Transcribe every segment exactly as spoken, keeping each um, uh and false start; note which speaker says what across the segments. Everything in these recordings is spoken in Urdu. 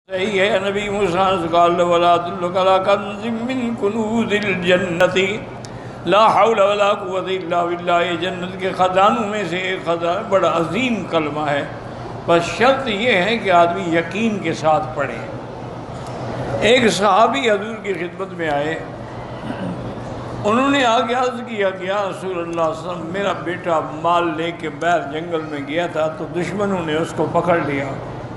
Speaker 1: صحیح ہے نبی موسیٰ سے قال ولا ادلک علی کنز من کنوز الجنت لا حول ولا قوت الا باللہ. یہ جنت کے خزانوں میں سے ایک خزانہ بڑا عظیم کلمہ ہے، بس شرط یہ ہے کہ آدمی یقین کے ساتھ پڑھے. ایک صحابی حضور کی خدمت میں آئے، انہوں نے آگے عرض کیا کہ یا رسول اللہ صلی اللہ علیہ وسلم میرا بیٹا مال لے کے باہر جنگل میں گیا تھا تو دشمنوں نے اس کو پکڑ لیا،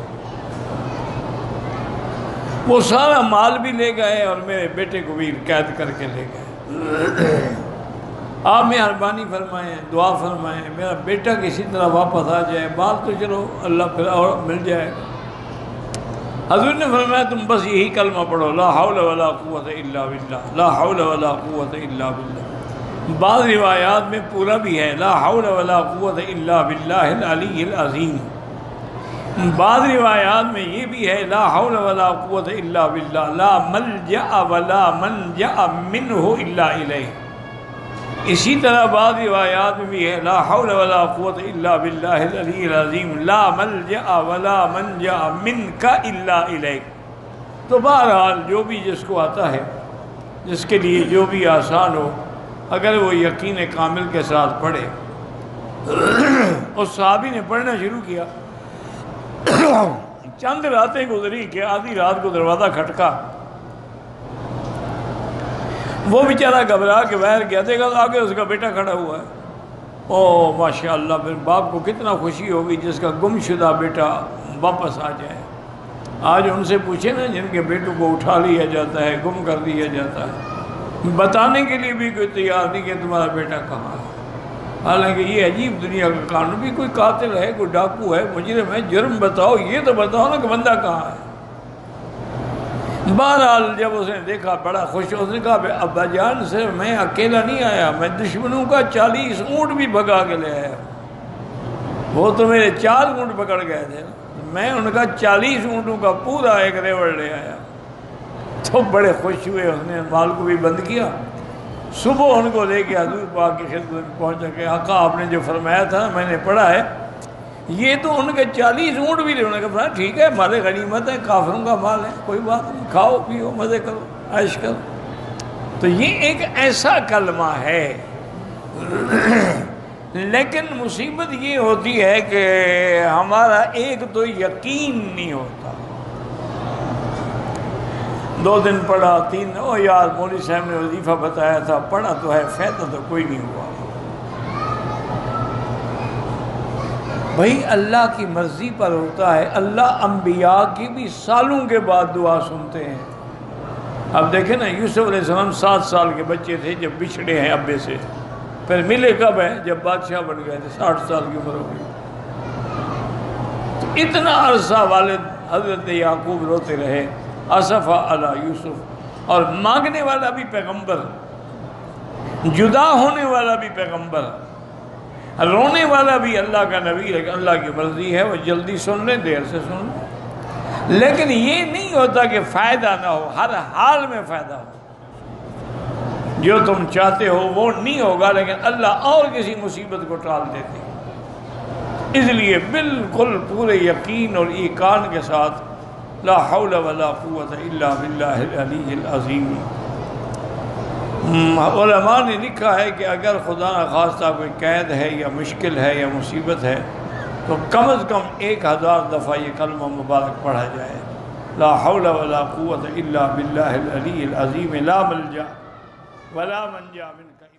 Speaker 1: وہ سارا مال بھی لے گئے اور میرے بیٹے کو بھی قید کر کے لے گئے. آپ مہربانی فرمائیں، دعا فرمائیں میرا بیٹا کسی طرح واپس آ جائے، مال تو چلو اللہ پھر اور مل جائے. حضور نے فرمایا تم بس یہی کلمہ پڑھو، لا حول ولا قوت الا باللہ، لا حول ولا قوت الا باللہ. بعض روایات میں پورا بھی ہے لا حول ولا قوت الا باللہ العلی العظیم. بعض روایات میں یہ بھی ہے لا حول ولا قوت الا باللہ لا ملجأ ولا منجأ منہ الا الیہ. اسی طرح بعض روایات میں بھی ہے لا حول ولا قوت الا باللہ العلی العظیم لا ملجأ ولا منجأ منک الا الیک. تو بہرحال جو بھی جس کو آتا ہے، جس کے لیے جو بھی آسان ہو، اگر وہ یقین کامل کے ساتھ پڑھے. اس صحابی نے پڑھنا شروع کیا، چند راتیں گزری کہ آدھی رات کو دروازہ کھٹکا. وہ بیچارہ گھبرا کے باہر گیا، دیکھا آگے اس کا بیٹا کھڑا ہوا ہے. او ماشاءاللہ، پھر باپ کو کتنا خوشی ہوگی جس کا گم شدہ بیٹا واپس آ جائے. آج ان سے پوچھے نا جن کے بیٹوں کو اٹھا لیا جاتا ہے، گم کر دیا جاتا ہے، بتانے کے لیے بھی کوئی تیار نہیں کہ تمہارا بیٹا کہاں ہے. حالانکہ یہ عجیب دنیا کا قانون بھی، کوئی قاتل ہے، کوئی ڈاکو ہے، مجرم ہے، جرم بتاؤ، یہ تو بتاؤ نا کہ بندہ کہاں ہے. بہرحال جب اس نے دیکھا بڑا خوش، اس نے کہا ابا جان صرف میں اکیلا نہیں آیا، میں دشمنوں کا چالیس اونٹ بھی بھگا کے لے آیا. وہ تو میرے چار اونٹ پکڑ گئے تھے، میں ان کا چالیس اونٹوں کا پورا ایک ریوڑ لے آیا. تو بڑے خوش ہوئے، اس نے مال کو بھی بند کیا. صبح ان کو لے کے حضور پاک کی خدمت میں پہنچا کہ آقا آپ نے جو فرمایا تھا میں نے پڑھا ہے، یہ تو ان کے چالیس اونٹ بھی لے. نے کہا ٹھیک ہے، مال غنیمت ہے، کافروں کا مال ہے، کوئی بات نہیں، کھاؤ پیو مزے کرو عیش کرو. تو یہ ایک ایسا کلمہ ہے. لیکن مصیبت یہ ہوتی ہے کہ ہمارا ایک تو یقین نہیں ہوتا. دو دن پڑھا، تین او یار مولوی صاحب نے وظیفہ بتایا تھا، پڑھا تو ہے، فائدہ تو کوئی نہیں ہوا. بھائی اللہ کی مرضی پر ہوتا ہے. اللہ انبیاء کی بھی سالوں کے بعد دعا سنتے ہیں. اب دیکھیں نا، یوسف علیہ السلام سات سال کے بچے تھے جب بچھڑے ہیں ابے سے، پھر ملے کب ہیں؟ جب بادشاہ بن گئے تھے، ساٹھ سال کی عمر ہو گئی. تو اتنا عرصہ والد حضرت یعقوب روتے رہے، اسفا علی یوسف. اور مانگنے والا بھی پیغمبر، جدا ہونے والا بھی پیغمبر، رونے والا بھی اللہ کا نبی ہے. اللہ کی مرضی ہے، وہ جلدی سن لیں دیر سے سن لیں، لیکن یہ نہیں ہوتا کہ فائدہ نہ ہو. ہر حال میں فائدہ ہو. جو تم چاہتے ہو وہ نہیں ہوگا، لیکن اللہ اور کسی مصیبت کو ٹال دیتے. اس لیے بالکل پورے یقین اور ایقان کے ساتھ لا حول ولا قوت الا باللہ العلی العظیم. علماء نے لکھا ہے کہ اگر خدا نخواستہ کوئی قید ہے یا مشکل ہے یا مصیبت ہے تو کم از کم ایک ہزار دفعہ یہ کلمہ مبارک پڑھا جائے، لا حول ولا قوت الا باللہ العلی العظیم لا ملجا ولا منجا منک.